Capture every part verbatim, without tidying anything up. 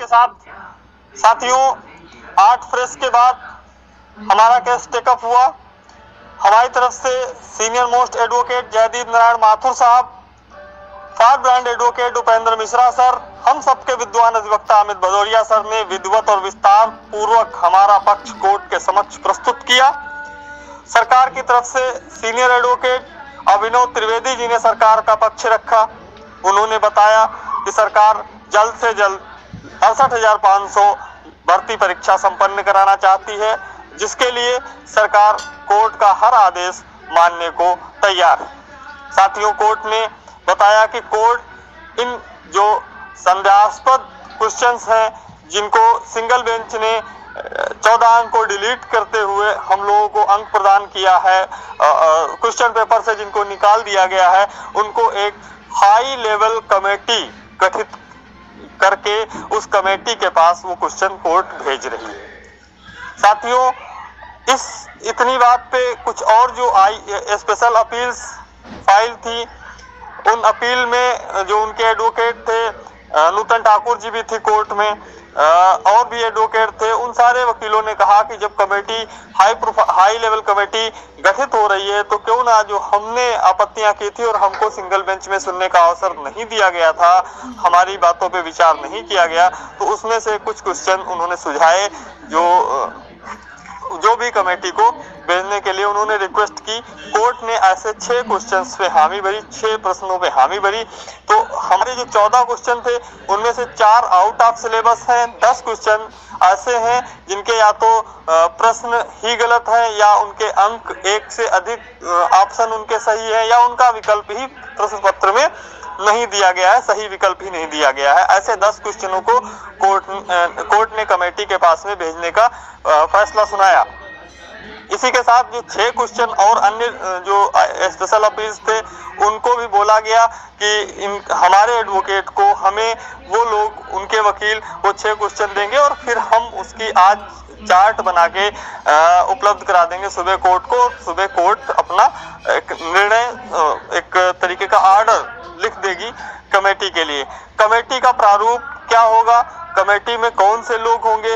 साथ साथियों आठ फ्रेश के बाद हमारा केस टेकअप हुआ। हमारी तरफ से senior most advocate Jaideep Narayan Mathur साहब, firebrand advocate Upendra Mishra sir, हम सबके विद्वान अधिवक्ता अमित भदौरिया सर ने विधिवत और विस्तार पूर्वक हमारा पक्ष कोर्ट के समक्ष प्रस्तुत किया। सरकार की तरफ से सीनियर एडवोकेट अभिनव त्रिवेदी जी ने सरकार का पक्ष रखा। उन्होंने बताया कि सरकार जल्द से जल्द अड़सठ हजार पाँच सौ भर्ती परीक्षा संपन्न कराना चाहती है, जिसके लिए सरकार कोर्ट का हर आदेश मानने को तैयार है। साथियों, कोर्ट ने बताया कि कोर्ट इन जो संदेहास्पद क्वेश्चंस हैं, जिनको सिंगल बेंच ने चौदह अंक को डिलीट करते हुए हम लोगों को अंक प्रदान किया है, क्वेश्चन पेपर से जिनको निकाल दिया गया है, उनको एक हाई लेवल कमेटी गठित करके उस कमेटी के पास वो क्वेश्चन कोर्ट भेज रही है। साथियों, इस इतनी बात पे कुछ और जो आई स्पेशल अपील्स फाइल थी, उन अपील में जो उनके एडवोकेट थे, नूतन ठाकुर जी भी थी कोर्ट में, और भी एडवोकेट थे, उन सारे वकीलों ने कहा कि जब committee high high level committee गठित हो रही है तो क्यों ना जो हमने आपत्तियां की थी और हमको सिंगल बेंच में सुनने का अवसर नहीं दिया गया था, हमारी बातों पे विचार नहीं किया गया, तो उसमें से कुछ क्वेश्चन उन्होंने सुझाए जो जो भी कमेटी को भेजने के लिए उन्होंने रिक्वेस्ट की। कोर्ट ने ऐसे छह क्वेश्चंस पे हामी भरी, छह प्रश्नों पे हामी भरी। तो हमारे जो चौदह क्वेश्चन थे उनमें से चार आउट ऑफ सिलेबस हैं, दस क्वेश्चन ऐसे हैं जिनके या तो प्रश्न ही गलत है या उनके अंक एक से अधिक ऑप्शन उनके सही है या उनका विकल्प ही प्रश्न पत्र में नहीं दिया गया है, सही विकल्प ही नहीं दिया गया है। ऐसे दस क्वेश्चनों को कोर्ट कोर्ट ने कमेटी के पास में भेजने का फैसला सुनाया। इसी के साथ जो छह क्वेश्चन और अन्य जो स्पेशल अपील्स थे उनको भी बोला गया कि इन हमारे एडवोकेट को हमें वो लोग उनके वकील वो छह क्वेश्चन देंगे और फिर हम उसकी आज चार्ट बना के उपलब्ध करा देंगे सुबह कोर्ट को। सुबह कोर्ट अपना एक निर्णय, एक तरीके का ऑर्डर लिख देगी कमेटी के लिए। कमेटी का प्रारूप क्या होगा, कमेटी में कौन से लोग होंगे,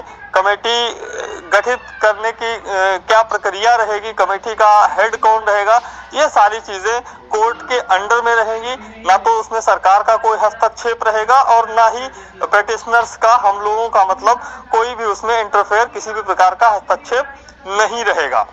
कमेटी गठित करने की क्या प्रक्रिया रहेगी, कमेटी का हेड कौन रहेगा, ये सारी चीजें कोर्ट के अंडर में रहेंगी। ना तो उसमें सरकार का कोई हस्तक्षेप रहेगा और ना ही पेटिशनर्स का, हम लोगों का मतलब कोई भी उसमें इंटरफेयर, किसी भी प्रकार का हस्तक्षेप नहीं रहेगा।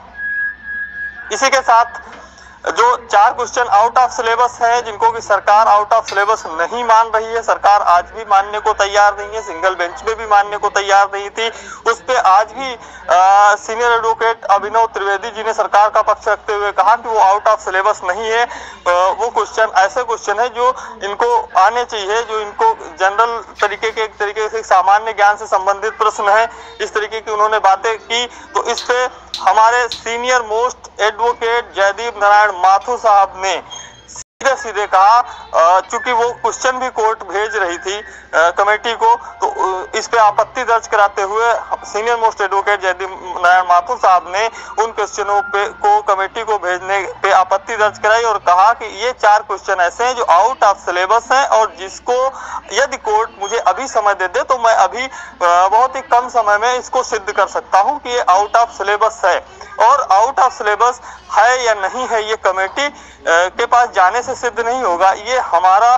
इसी के साथ जो चार क्वेश्चन आउट ऑफ सिलेबस है, जिनको कि सरकार आउट ऑफ सिलेबस नहीं मान रही है, सरकार आज भी मानने को तैयार नहीं है, सिंगल बेंच में भी मानने को तैयार नहीं थी, उस पे आज भी आ, सीनियर एडवोकेट अभिनव त्रिवेदी जी ने सरकार का पक्ष रखते हुए कहा कि वो आउट ऑफ सिलेबस नहीं है। आ, वो क्वेश्चन ऐसे क्वेश्चन है जो इनको आने चाहिए, जो इनको जनरल तरीके के, एक तरीके से सामान्य ज्ञान से संबंधित प्रश्न है, इस तरीके की उन्होंने बातें की। तो इस पे हमारे senior most advocate Jaideep Narayan Mathur साहब ने सीधे सीधे कहा, चूंकि वो क्वेश्चन भी कोर्ट भेज रही थी आ, कमेटी को, तो इस पे आपत्ति दर्ज कराते हुए senior most advocate Jaideep Narayan Mathur साहब ने उन क्वेश्चनों पे को कमेटी को भेजने पे आपत्ति दर्ज कराई और कहा कि ये चार क्वेश्चन ऐसे हैं जो आउट ऑफ सिलेबस हैं और जिसको यदि कोर्ट मुझे अभी समय दे दे तो मैं अभी आ, बहुत ही कम समय में इसको सिद्ध कर सकता हूँ कि ये आउट ऑफ सिलेबस है। और आउट ऑफ सिलेबस है या नहीं है ये कमेटी के पास जाने से सिद्ध नहीं होगा, ये हमारा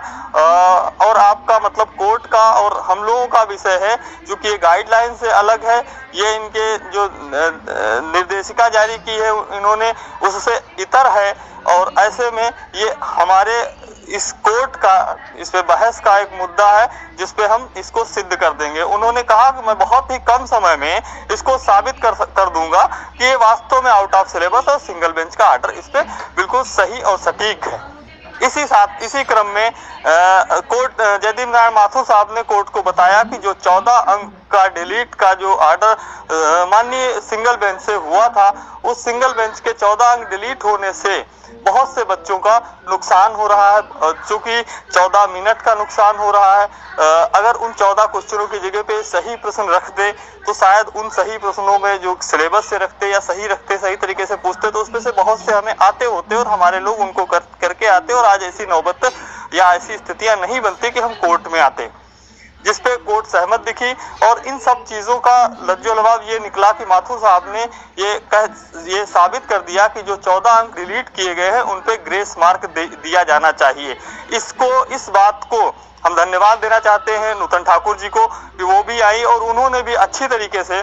और आपका मतलब कोर्ट का और हम लोगों का विषय है, जो कि ये गाइडलाइन से अलग है। ये इनके जो निर्देशिका जारी की है इन्होंने, उससे इतर है और ऐसे में ये हमारे इस कोर्ट का, इस पे बहस का एक मुद्दा है जिस पे हम इसको सिद्ध कर देंगे। उन्होंने कहा कि मैं बहुत ही कम समय में इसको साबित कर कर दूंगा कि ये वास्तव में आउट ऑफ सिलेबस और सिंगल बेंच का ऑर्डर इस पे बिल्कुल सही और सटीक है। इसी साथ इसी क्रम में आ, कोर्ट जयदीप नारायण माथुर साहब ने कोर्ट को बताया कि जो चौदह अंक का डिलीट का जो ऑर्डर माननीय सिंगल बेंच से हुआ था, उस सिंगल बेंच के चौदह अंक डिलीट होने से बहुत से बच्चों का नुकसान हो रहा है, चूंकि चौदह मिनट का नुकसान हो रहा है। अगर उन चौदह क्वेश्चनों की जगह पे सही प्रश्न रख दे तो शायद उन सही प्रश्नों में जो सिलेबस से रखते या सही रखते, सही तरीके से पूछते, तो उसमें से बहुत से हमें आते होते और हमारे लोग उनको कर, करके आते और आज ऐसी नौबत या ऐसी स्थितियां नहीं बनती कि हम कोर्ट में आते। जिसपे कोर्ट सहमत दिखी। और इन सब चीजों का लज्जोलबाब ये निकला कि माथुर साहब ने ये कह ये साबित कर दिया कि जो चौदह अंक डिलीट किए गए हैं उन पे ग्रेस मार्क दिया जाना चाहिए। इसको इस बात को हम धन्यवाद देना चाहते हैं नूतन ठाकुर जी को कि वो भी आई और उन्होंने भी अच्छी तरीके से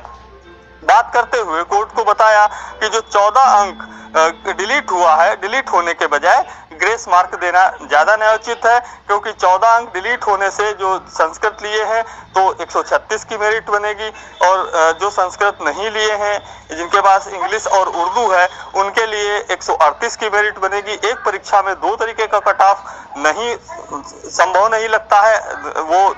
बात करते हुए कोर्ट को बताया कि जो चौदह अंक डिलीट हुआ है, डिलीट होने के बजाय ग्रेस मार्क देना ज्यादा न्यायोचित है, क्योंकि चौदह अंक डिलीट होने से जो संस्कृत लिए हैं तो एक सौ छत्तीस की मेरिट बनेगी और जो संस्कृत नहीं लिए हैं जिनके पास इंग्लिश और उर्दू है उनके लिए एक सौ अड़तीस की मेरिट बनेगी। एक परीक्षा में दो तरीके का कट ऑफ नहीं संभव नहीं लगता है, वो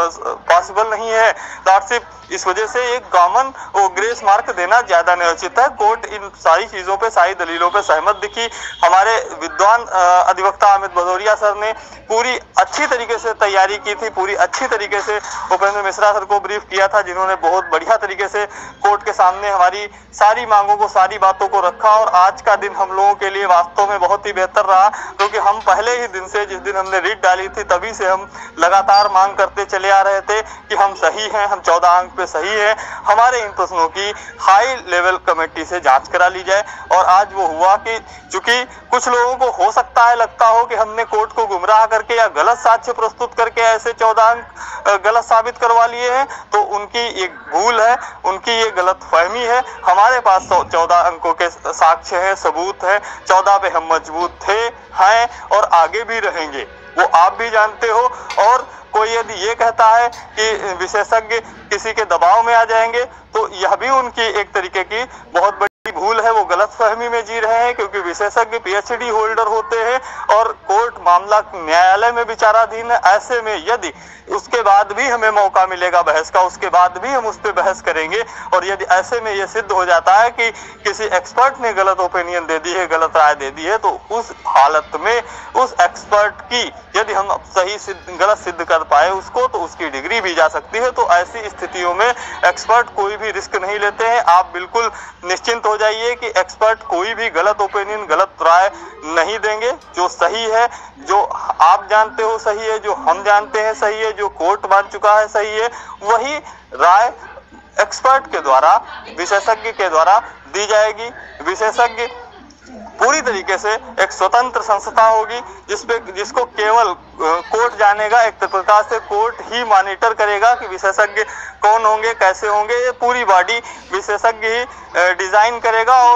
पॉसिबल नहीं है लॉर्डशिप। इस वजह से एक कॉमन वो ग्रेस मार्क देना ज्यादा न्यायोचित है। कोर्ट इन सारी चीजों पे सारी दलीलों पे सहमत दिखी। हमारे विद्वान अधिवक्ता अमित भदौरिया सर ने पूरी अच्छी तरीके से तैयारी की थी, पूरी अच्छी तरीके से उपेंद्र मिश्रा सर को ब्रीफ किया था, जिन्होंने बहुत बढ़िया तरीके से कोर्ट के सामने हमारी सारी मांगों को, सारी बातों को रखा। और आज का दिन हम लोगों के लिए वास्तव में बहुत ही बेहतर रहा, क्योंकि हम पहले ही दिन से, जिस दिन हमने रिट डाली थी, तभी से हम लगातार मांग करते चले आ रहे थे कि हम सही हैं, हम चौदह अंक पे सही है, हमारे इन प्रश्नों की हाई लेवल कमेटी से जांच करा ली जाए। और आज वो हुआ कि चूंकि कुछ लोगों को हो सकता है लगता हो कि हमने कोर्ट को गुमराह करके या गलत साक्ष्य प्रस्तुत करके ऐसे चौदह अंक गलत साबित करवा लिए हैं, तो उनकी एक भूल है, उनकी ये गलत फहमी है। हमारे पास चौदह अंकों के साक्ष्य हैं, सबूत है, चौदह पे हम मजबूत थे, हैं और आगे भी रहेंगे, वो आप भी जानते हो। और कोई यदि ये कहता है कि विशेषज्ञ किसी के दबाव में आ जाएंगे, तो यह भी उनकी एक तरीके की बहुत बड़ी भूल है, वो गलत फहमी में जी रहे हैं, क्योंकि विशेषज्ञ पीएचडी होल्डर होते हैं और कोर्ट मामला न्यायालय में विचाराधीन है। ऐसे में यदि उसके बाद भी हमें मौका मिलेगा बहस का, उसके बाद भी हम उस पर बहस करेंगे। और यदि ऐसे में ये सिद्ध हो जाता है कि किसी एक्सपर्ट ने गलत ओपिनियन दे दी है, गलत राय दे दी है, तो उस हालत में उस एक्सपर्ट की यदि हम सही सिद्ध गलत सिद्ध कर पाए उसको, तो उसकी डिग्री भी जा सकती है। तो ऐसी स्थितियों में एक्सपर्ट कोई भी रिस्क नहीं लेते हैं। आप बिल्कुल निश्चिंत हो जाइए कि एक्सपर्ट कोई भी गलत ओपिनियन, गलत राय नहीं देंगे। जो सही है, जो आप जानते हो सही है, जो हम जानते हैं सही है, जो कोर्ट मान चुका है सही है, वही राय एक्सपर्ट के द्वारा, विशेषज्ञ के द्वारा दी जाएगी। विशेषज्ञ पूरी तरीके से एक स्वतंत्र संस्था होगी जिसपे जिसको केवल कोर्ट जानेगा। एक प्रकार से कोर्ट ही मॉनिटर करेगा कि विशेषज्ञ कौन होंगे, कैसे होंगे। ये पूरी बॉडी विशेषज्ञ ही डिजाइन करेगा और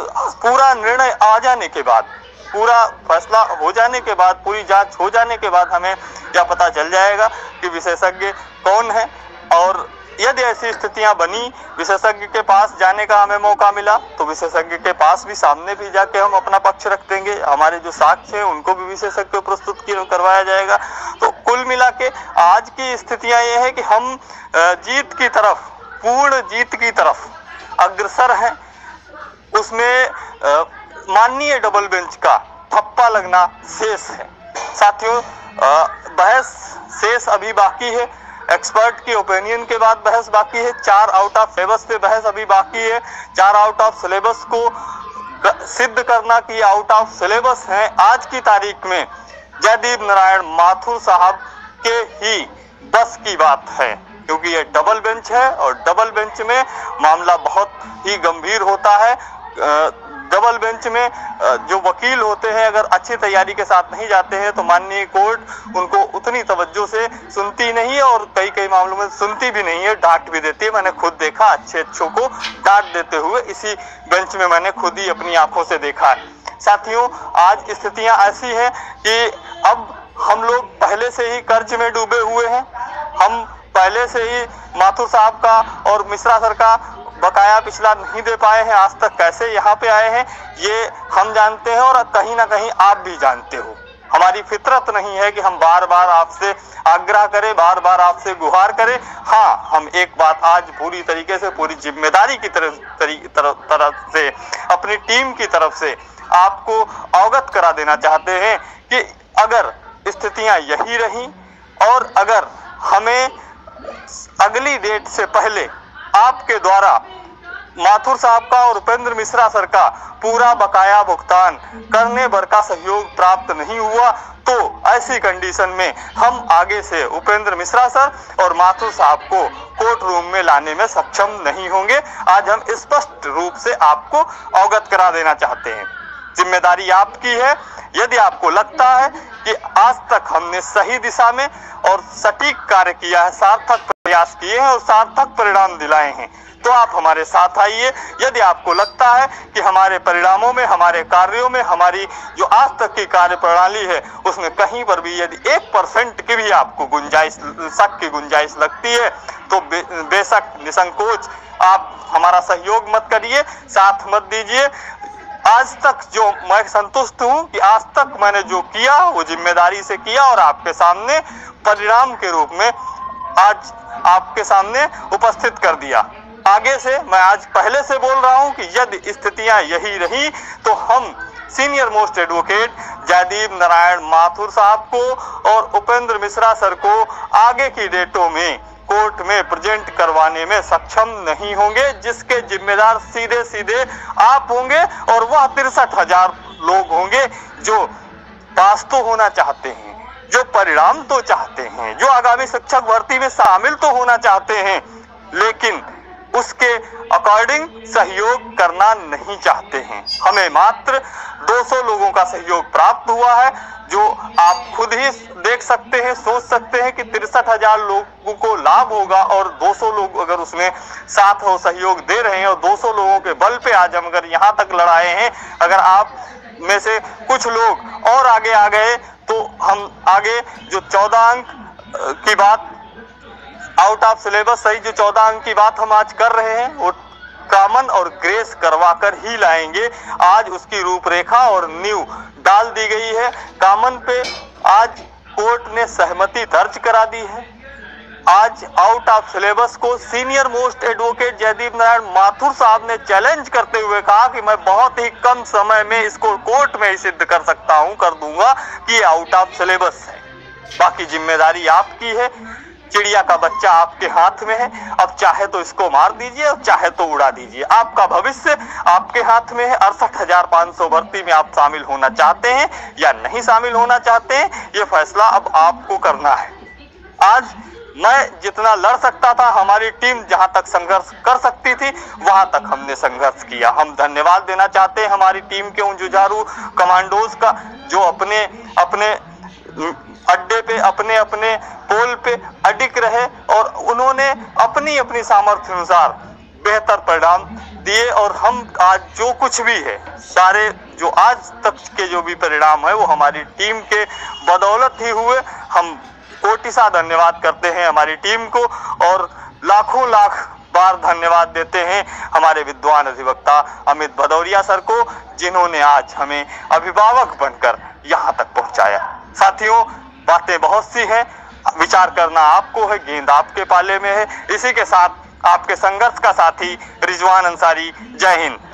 पूरा निर्णय आ जाने के बाद, पूरा फैसला हो जाने के बाद, पूरी जांच हो जाने के बाद हमें क्या पता चल जाएगा कि विशेषज्ञ कौन है। और यदि ऐसी स्थितियां बनी, विशेषज्ञ के पास जाने का हमें मौका मिला, तो विशेषज्ञ के पास भी सामने भी जाके हम अपना पक्ष रख देंगे। हमारे जो साक्ष्य हैं उनको भी विशेषज्ञ को प्रस्तुत करवाया जाएगा। तो कुल मिला के आज की स्थितियां ये है कि हम जीत की तरफ, पूर्ण जीत की तरफ अग्रसर हैं। उसमें माननीय डबल बेंच का ठप्पा लगना शेष है। साथियों, बहस शेष अभी बाकी है। एक्सपर्ट की ओपिनियन के बाद बहस बाकी है। चार आउट ऑफ सिलेबस पे बहस अभी बाकी है। चार आउट ऑफ सिलेबस को सिद्ध करना कि आउट ऑफ सिलेबस है आज की तारीख में जयदीप नारायण माथुर साहब के ही बस की बात है, क्योंकि ये डबल बेंच है और डबल बेंच में मामला बहुत ही गंभीर होता है। डबल बेंच में जो वकील होते हैं अगर अच्छी तैयारी के साथ नहीं जाते हैं तो माननीय कोर्ट उनको उतनी तवज्जो से सुनती नहीं है और कई कई मामलों में सुनती भी नहीं है, डांट भी देती है। मैंने खुद देखा अच्छे अच्छों को डांट देते हुए, इसी बेंच में मैंने खुद ही अपनी आंखों से देखा है। साथियों, आज स्थितियां ऐसी हैं कि अब हम लोग पहले से ही कर्ज में डूबे हुए हैं। हम पहले से ही माथुर साहब का और मिश्रा सर का बकाया पिछला नहीं दे पाए हैं। आज तक कैसे यहाँ पे आए हैं ये हम जानते हैं और कहीं ना कहीं आप भी जानते हो। हमारी फितरत नहीं है कि हम बार बार आपसे आग्रह करें, बार बार आपसे गुहार करें। हाँ, हम एक बात आज पूरी तरीके से, पूरी जिम्मेदारी की तरफ तरफ तरफ से, अपनी टीम की तरफ से आपको अवगत करा देना चाहते हैं कि अगर स्थितियां यही रही और अगर हमें अगली डेट से पहले आपके द्वारा माथुर साहब का और उपेंद्र मिश्रा सर का पूरा बकाया भुगतान करने भर का सहयोग प्राप्त नहीं हुआ, तो ऐसी कंडीशन में हम आगे से उपेंद्र मिश्रा सर और माथुर साहब को कोर्ट रूम में लाने में सक्षम नहीं होंगे। आज हम स्पष्ट रूप से आपको अवगत करा देना चाहते हैं। जिम्मेदारी आपकी है। यदि आपको लगता है कि आज तक हमने सही दिशा में और सटीक कार्य किया है, सार्थक प्रयास किए हैं और सार्थक परिणाम दिलाए हैं, तो आप हमारे साथ आइए। यदि आपको लगता है कि हमारे परिणामों में, हमारे कार्यों में, हमारी जो आज तक की कार्य प्रणाली है उसमें कहीं पर भी यदि एक परसेंट की भी आपको गुंजाइश, शक की गुंजाइश लगती है, तो बे, बेशक निसंकोच आप हमारा सहयोग मत करिए, साथ मत दीजिए। आज तक जो मैं संतुष्ट हूं कि आज तक मैंने जो किया वो जिम्मेदारी से किया और आपके सामने परिणाम के रूप में आज आपके सामने उपस्थित कर दिया। आगे से मैं आज पहले से बोल रहा हूं कि यदि स्थितियां यही रही तो हम senior most advocate Jaideep Narayan Mathur साहब को और उपेंद्र मिश्रा सर को आगे की डेटों में कोर्ट में प्रेजेंट करवाने में सक्षम नहीं होंगे, जिसके जिम्मेदार सीधे सीधे आप होंगे और वह तिरसठ हजार लोग होंगे जो पास तो होना चाहते हैं, जो परिणाम तो चाहते हैं, जो आगामी शिक्षक भर्ती में शामिल तो होना चाहते हैं, लेकिन उसके अकॉर्डिंग सहयोग करना नहीं चाहते हैं। हमें मात्र दो सौ लोगों का सहयोग प्राप्त हुआ है, जो आप खुद ही देख सकते हैं, सोच सकते हैं कि तिरसठ हजार लोगों को लाभ होगा और दो सौ लोग अगर उसमें साथ हो सहयोग दे रहे हैं और दो सौ लोगों के बल पे आज हम अगर यहाँ तक लड़ाए हैं, अगर आप में से कुछ लोग और आगे आ गए तो हम आगे जो चौदह अंक की बात आउट ऑफ सिलेबस सही जो चौदह अंक की बात हम आज कर रहे हैं वो कॉमन और ग्रेस करवा कर ही लाएंगे। आज उसकी रूपरेखा और नींव डाल दी गई है। कॉमन पे आज कोर्ट ने सहमति दर्ज करा दी है। आज आउट ऑफ सिलेबस को senior most advocate Jaideep Narayan Mathur साहब ने चैलेंज करते हुए कहा कि मैं बहुत ही कम समय में इसको कोर्ट में ही सिद्ध कर सकता हूं, कर दूंगा कि आउट ऑफ सिलेबस है। बाकी जिम्मेदारी आपकी है। चिड़िया का बच्चा आपके हाथ में है। अब चाहे तो इसको मार दीजिए और चाहे तो उड़ा दीजिए। आपका भविष्य आपके हाथ में है। अड़सठ हजार पाँच सौ भर्ती में आप शामिल होना चाहते हैं या नहीं शामिल होना चाहते हैं, ये फैसला अब आपको करना है। आज मैं जितना लड़ सकता था, हमारी टीम जहां तक संघर्ष कर सकती थी वहां तक हमने संघर्ष किया। हम धन्यवाद देना चाहते हैं हमारी टीम के उन जुझारू कमांडोज का, जो अपने अपने अड्डे पे, अपने अपने पोल पे अडिग रहे और उन्होंने अपनी अपनी सामर्थ्य अनुसार बेहतर परिणाम दिए। और हम आज जो कुछ भी है, सारे जो आज तक के जो भी परिणाम है वो हमारी टीम के बदौलत ही हुए। हम कोटिसा धन्यवाद करते हैं हमारी टीम को और लाखों लाख बार धन्यवाद देते हैं हमारे विद्वान अधिवक्ता अमित भदौरिया सर को, जिन्होंने आज हमें अभिभावक बनकर यहाँ तक पहुँचाया। साथियों, बातें बहुत सी हैं, विचार करना आपको है, गेंद आपके पाले में है। इसी के साथ आपके संघर्ष का साथी रिजवान अंसारी। जय हिंद।